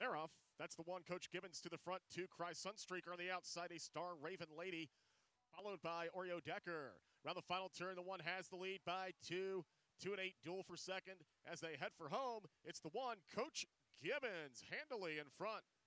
They're off. That's the one. Coach Gibbons to the front. 2, Cry Sunstreaker on the outside. A Star Raven Lady, followed by Oreo Decker. Around the final turn, the one has the lead by 2. 2 and 8 duel for second. As they head for home, it's the one. Coach Gibbons handily in front.